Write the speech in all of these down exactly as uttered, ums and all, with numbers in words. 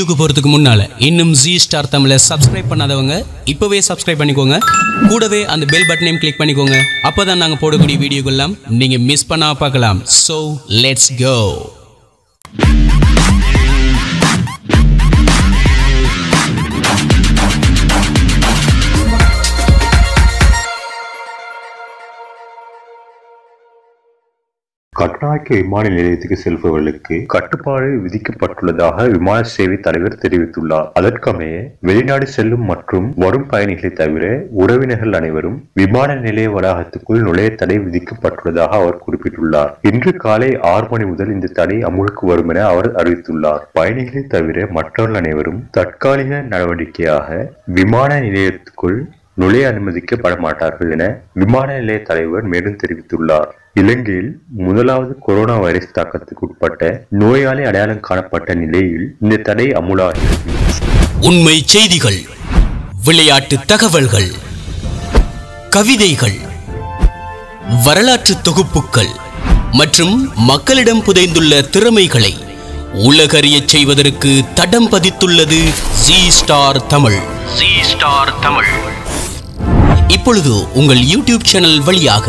வீடியோக்கு போறதுக்கு முன்னால இன்னும் ஜி ஸ்டார் தமிழை சப்ஸ்கிரைப் பண்ணாதவங்க இப்பவே சப்ஸ்கிரைப் பண்ணிக்கோங்க. கூடவே அந்த பெல் பட்டனையும் கிளிக் பண்ணிக்கோங்க. அப்பதான் நாங்க போடக்கூடிய வீடியோக்கள் எல்லாம் நீங்க மிஸ் பண்ணாம பார்க்கலாம். So let's go. கட்டுநாயக்க விமான நிலையத்துக்கு செல்பவர்களுக்கு கட்டுப்பாடு விதிக்கப்பட்டுள்ளதாக விமான சேவை தலைவர் தெரிவித்துள்ளார். அதற்கமைய வெளிநாடு செல்லும் மற்றும் வரும் பயணிகளை தவிர உறவினர்கள் அனைவரும் விமான நிலைய வளாகத்துக்குள் நுழைய தடை விதிக்கப்பட்டுள்ளதாக அவர் குறிப்பிட்டுள்ளார். இன்று காலை ஆறு மணி முதல் இந்த தடை அமுலுக்கு வரும் என அவர் அறிவித்துள்ளார். பயணிகளை தவிர மற்றவர்கள் அனைவரும் தற்காலிக நடவடிக்கையாக விமான நிலையத்துக்குள் நுழைய அனுமதிக்கப்பட மாட்டார்கள் என விமான நிலைய தலைவர் மேலும் தெரிவித்துள்ளார். இலங்கையில் முதலாவது கொரோனா வைரஸ் தாக்கத்துக்கு உட்பட்ட நோயாளி அடையாளம் காணப்பட்ட நிலையில் இந்த தடை அமுலாகிறது. உண்மை செய்திகள், விளையாட்டு தகவல்கள், கவிதைகள், வரலாற்று தொகுப்புகள் மற்றும் மக்களிடம் புதைந்துள்ள திறமைகளை உலகறிய செய்வதற்கு தடம் பதித்துள்ளது ஜி ஸ்டார் தமிழ். ஜி ஸ்டார் தமிழ் இப்பொழுது உங்கள் யூடியூப் சேனல் வழியாக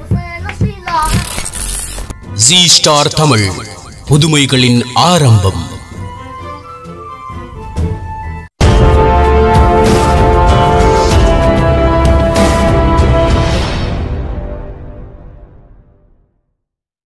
ஜி ஸ்டார் தமிழ் புதுமைகளின் ஆரம்பம்.